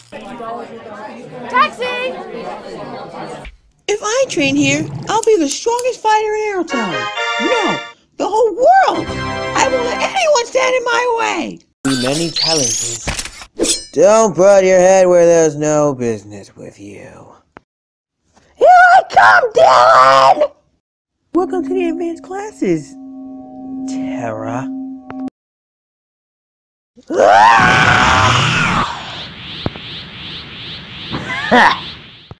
Taxi! If I train here, I'll be the strongest fighter in Aerotown. No, the whole world! I won't let anyone stand in my way! Many challenges. Don't put your head where there's no business with you. Here I come, Dylan! Welcome to the advanced classes, Tara. Ha!